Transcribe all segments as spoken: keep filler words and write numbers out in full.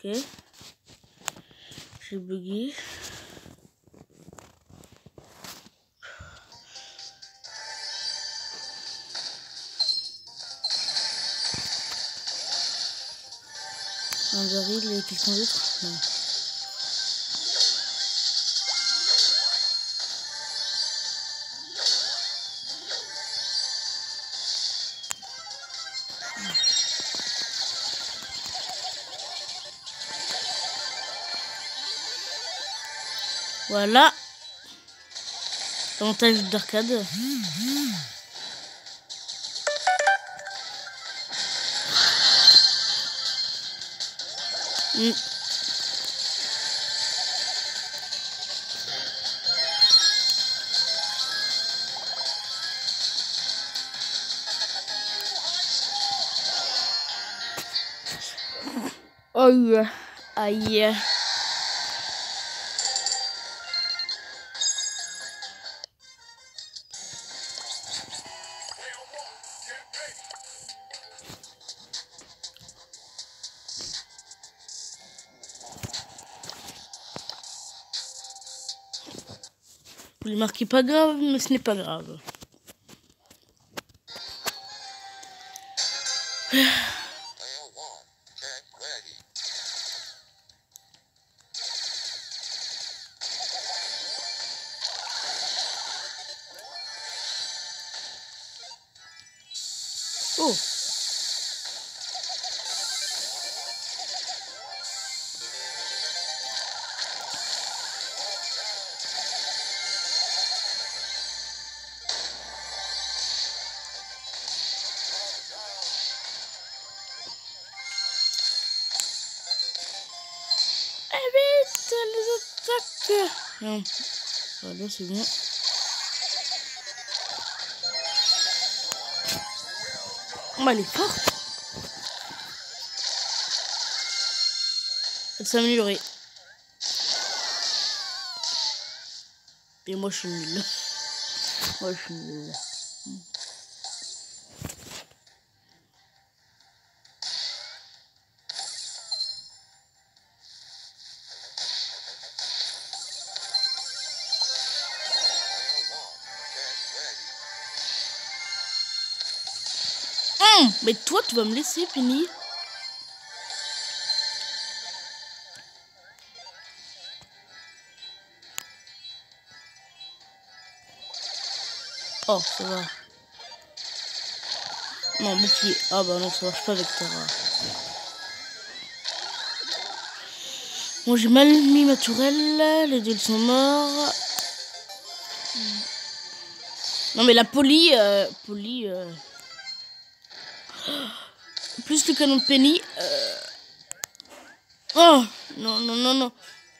Ok. J'ai bugué. Un baril et quelqu'un d'autre? Non. Voilà. Avantage d'arcade. Mm. Aïe. Aïe. Vous le marquez pas grave, mais ce n'est pas grave. Oh. Évite les attaques. Non. Voilà, c'est bien. Oh, elle est forte. Elle s'est améliorée. Et moi, je suis nulle. Moi, je suis nulle. Hum, mais toi, tu vas me laisser, Penny. Oh, ça va. Non, bouclier. Ah bah non, ça marche pas avec Tara. Bon, j'ai mal mis ma tourelle. Les deux sont morts. Non, mais la Polly... Euh, Polly... Euh... Plus le canon de Penny. Euh... Oh, non, non, non, non.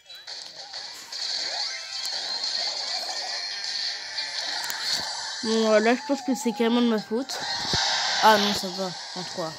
Bon, là, je pense que c'est carrément de ma faute. Ah non, ça va. En trois.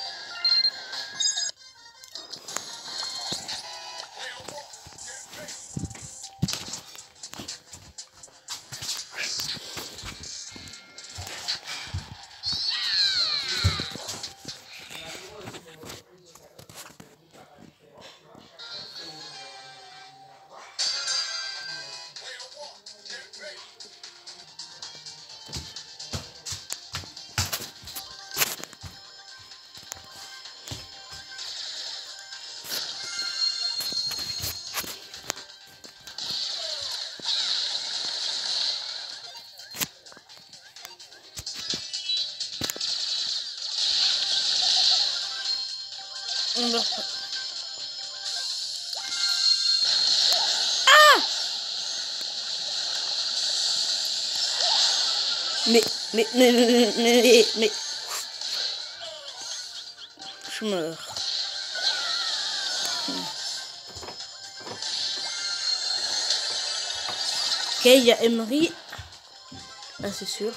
On meurt pas. Ah! Mais, mais, mais, mais, mais, mais... Je meurs. Ok, il y a Emery. Ah, c'est sûr.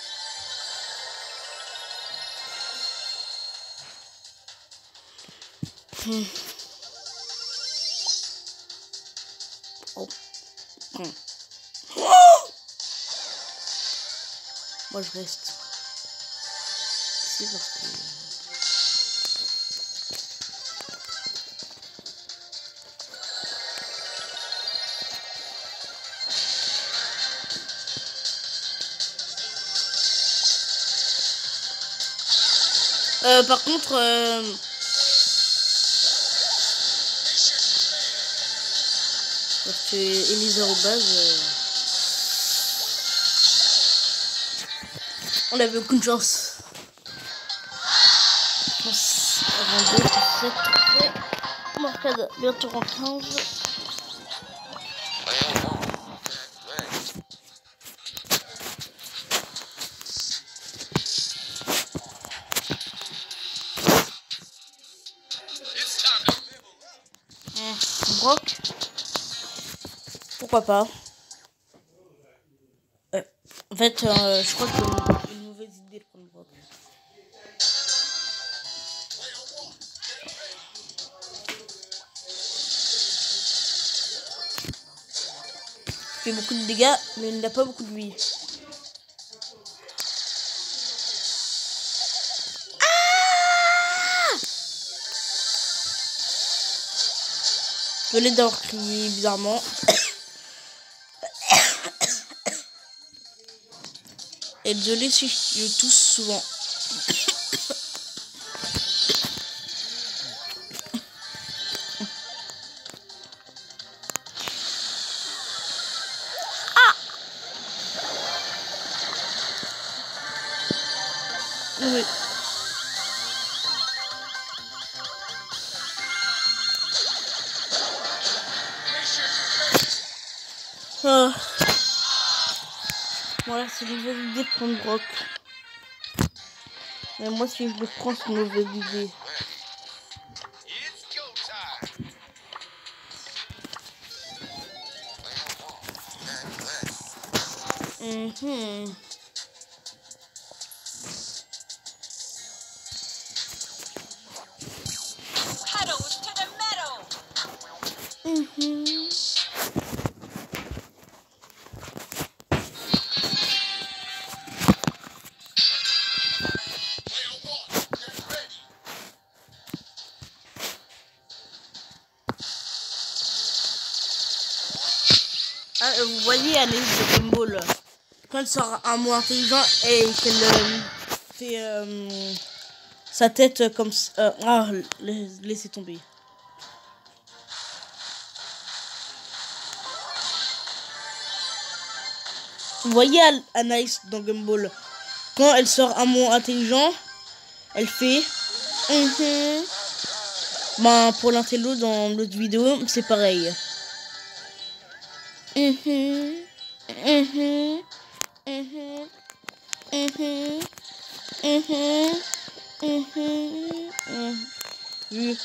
Hmm. Oh. Hmm. Oh, moi, je reste ici parce que... Euh, par contre, euh... parce que Elisa au base, euh... on avait aucune chance. vingt-deux, dix-sept, Marcade, bientôt en quinze. Brock, pourquoi pas. euh, En fait, euh, je crois que c'est une mauvaise idée de prendre Brock. Il fait beaucoup de dégâts, mais il n'a pas beaucoup de vie. Ah! Je venais d'avoir crié bizarrement. Et désolé si je tousse souvent. Ah! Oui. Ah. Voilà, c'est une mauvaise idée de prendre Brock. Mais moi, si je le prends, c'est une mauvaise idée. Mm-hmm. Pedals to the metal. Mm-hmm. Ah, vous voyez Anaïs de Gumball, quand elle sort un mot intelligent et qu'elle euh, fait euh, sa tête comme ça. Euh, ah, laissez tomber. Vous voyez Anaïs dans Gumball, quand elle sort un mot intelligent, elle fait. Mm-hmm. Ben, pour l'intello dans l'autre vidéo, c'est pareil. Mm-hmm. Mm-hmm. Mm-hmm. Mm-hmm. Mm-hmm. Mm-hmm. Mm-hmm.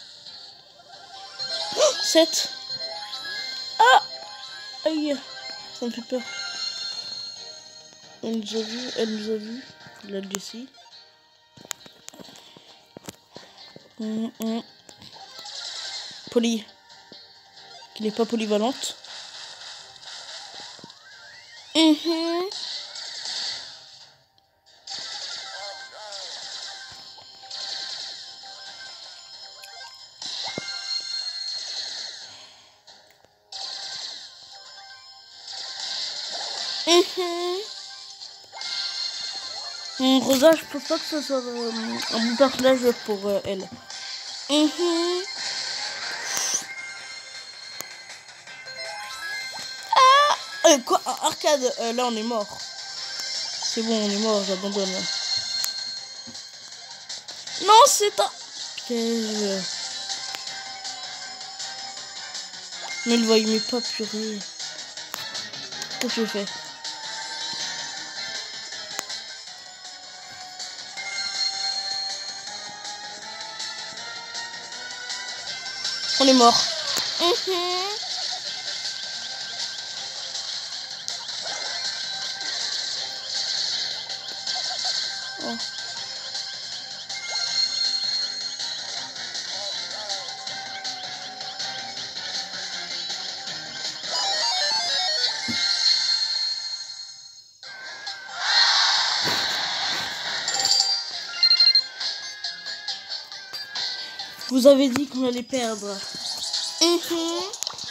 Oh, sept. Ah! Aïe, ça me fait peur. Elle nous a vu, elle nous a vu. La Jessie. Mm-hmm. Poly. Qui n'est pas polyvalente. Mm-hmm. Mm-hmm. Mm, Rosa, je pense pas que ce soit euh, un bon personnage pour euh, elle. Mm-hmm. Ah euh, quoi, arcade, euh, là on est mort. C'est bon, on est mort, j'abandonne. Non, c'est un piège. Ne le voyez pas, purée. Qu'est-ce que je fais? On est mort. Mmh. Oh. Vous avez dit qu'on allait perdre. Mmh.